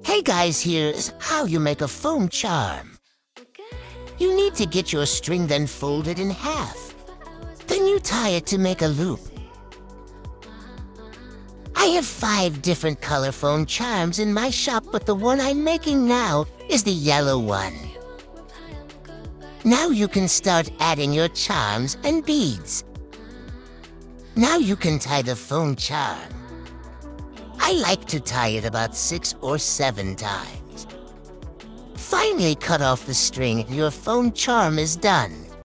Hey guys, here's how you make a foam charm. You need to get your string, then fold it in half. Then you tie it to make a loop. I have 5 different color foam charms in my shop, but the one I'm making now is the yellow one. Now you can start adding your charms and beads. Now you can tie the foam charm. I like to tie it about 6 or 7 times. Finally cut off the string and your foam charm is done.